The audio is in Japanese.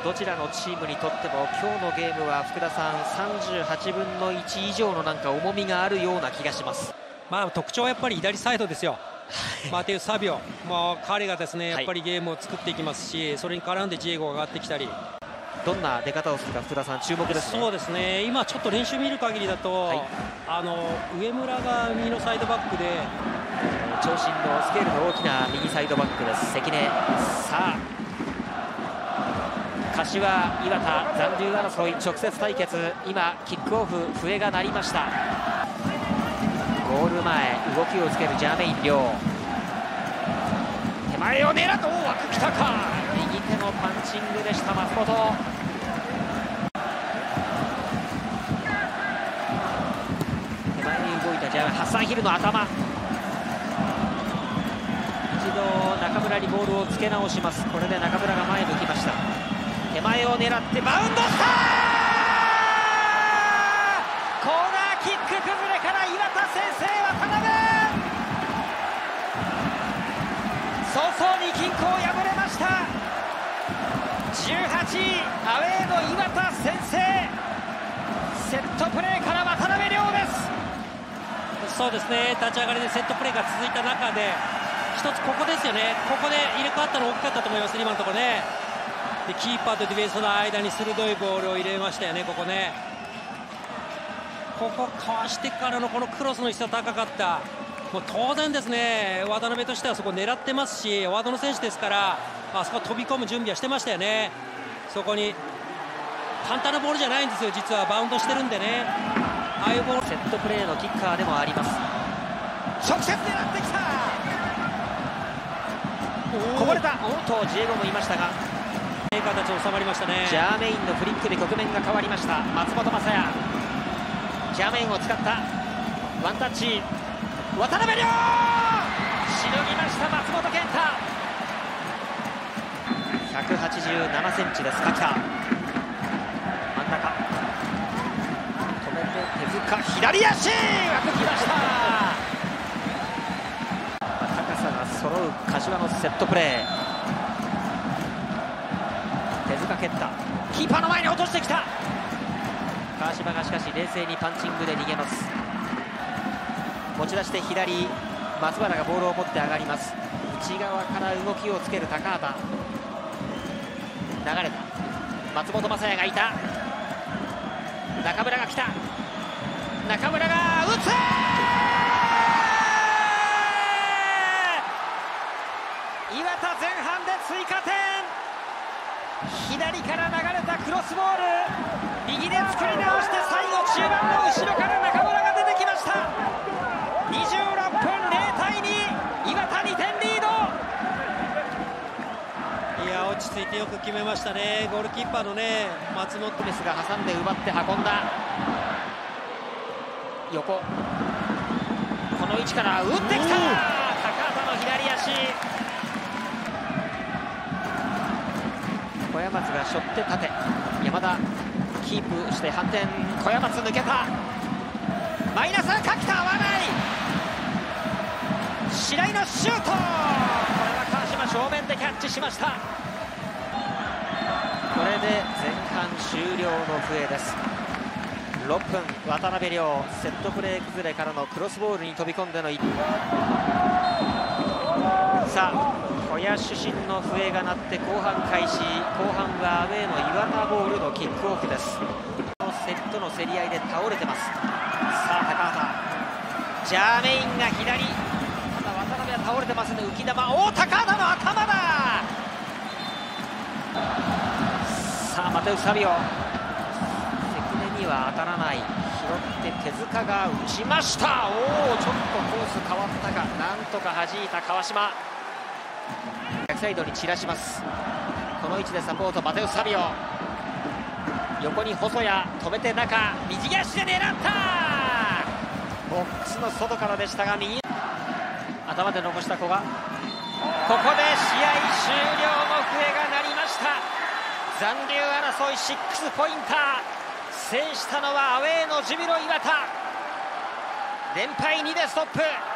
どちらのチームにとっても今日のゲームは福田さん38分の1以上のなんか重みがあるような気がします。 特徴はやっぱり左サイドですよ。マテウス・サビオ、彼がですねやっぱりゲームを作っていきますし、それに絡んでジエゴが上がってきたり、 どんな出方をするか福田さん注目ですね。 そうですね、今ちょっと練習見る限りだと、上村が右のサイドバックで長身のスケールの大きな右サイドバックです関根。さあ柏磐田残留争い直接対決、今キックオフ笛が鳴りました。ゴール前動きをつけるジャーメイン亮、手前を狙って枠来たか、右手のパンチングでした松本。手前に動いたジャーメイン、ハッサンヒルの頭、一度中村にボールをつけ直します。これで中村が前向きました。手前を狙ってバウンドした、コーナーキック崩れから磐田先制、渡辺早々に均衡を破れました。18位アウェーの磐田先制、セットプレーから渡辺亮です。 そうですね、立ち上がりでセットプレーが続いた中で一つここですよね、ここで入れ替わったの大きかったと思います、今のところね。でキーパーとディフェンスの間に鋭いボールを入れましたよね、ここね。ここかわしてからのこのクロスの質は高かった。もう当然ですね、渡辺としてはそこ狙ってますし、フォワードの選手ですから、あそこ飛び込む準備はしてましたよね。そこに簡単なボールじゃないんですよ、実はバウンドしてるんでね。ああいうボール、 セットプレーのキッカーでもあります。直接狙ってきた、こぼれた、とジエゴもいましたがいい形収まりましたね。 ジャーメインのフリックで局面が変わりました。松本雅也、ジャーメインを使ったワンタッチ、渡辺亮しのぎました。松本健太187センチです。垣田真ん中止めて手塚左足枠きました。高さが揃う柏のセットプレー、手塚蹴った、キーパーの前に落としてきた。川島がしかし冷静にパンチングで逃げます。持ち出して左、松原がボールを持って上がります。内側から動きをつける高畑、流れた松本雅也がいた、中村が来た、中村が打つ、磐田前半で追加点。左から流れたクロスボール、右で作り直して最後中盤の後ろから中村が出てきました。26分0対2、磐田2点リード。 いや落ち着いてよく決めましたね。ゴールキーパーのね松本メスが挟んで奪って運んだ、横この位置から打ってきた、高畑の左足、小山松が背負って縦、山田キープして反転、小山松抜けた、マイナス垣田合わない、白井のシュート、これは川島正面でキャッチしました。これで前半終了の笛です。6分、渡辺亮セットプレー崩れからのクロスボールに飛び込んでの1、さあ小屋主審の笛が鳴って後半開始、後半はアウェーの磐田ボールのキックオフです。セットの競り合いで倒れてます。さあ高畑、ジャーメインが左、ただ渡辺は倒れてますね。浮き球、高畑の頭だ。さあマテウス・サビオ、関根には当たらない、拾って手塚が打ちました。ちょっとコース変わったか、なんとか弾いた川島、逆サイドに散らします。この位置でサポートマテウス・サビオ、横に細谷止めて中、右足で狙った、ボックスの外からでしたが右頭で残した子が、ここで試合終了の笛が鳴りました。残留争い6ポインター、制したのはアウェーのジュビロ磐田、連敗2でストップ。